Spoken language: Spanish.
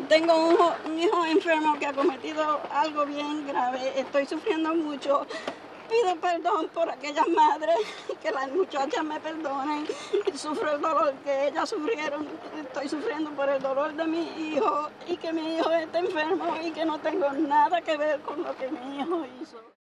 Tengo un hijo enfermo que ha cometido algo bien grave. Estoy sufriendo mucho. Pido perdón por aquellas madres, que las muchachas me perdonen. Sufro el dolor que ellas sufrieron. Estoy sufriendo por el dolor de mi hijo y que mi hijo esté enfermo y que no tengo nada que ver con lo que mi hijo hizo.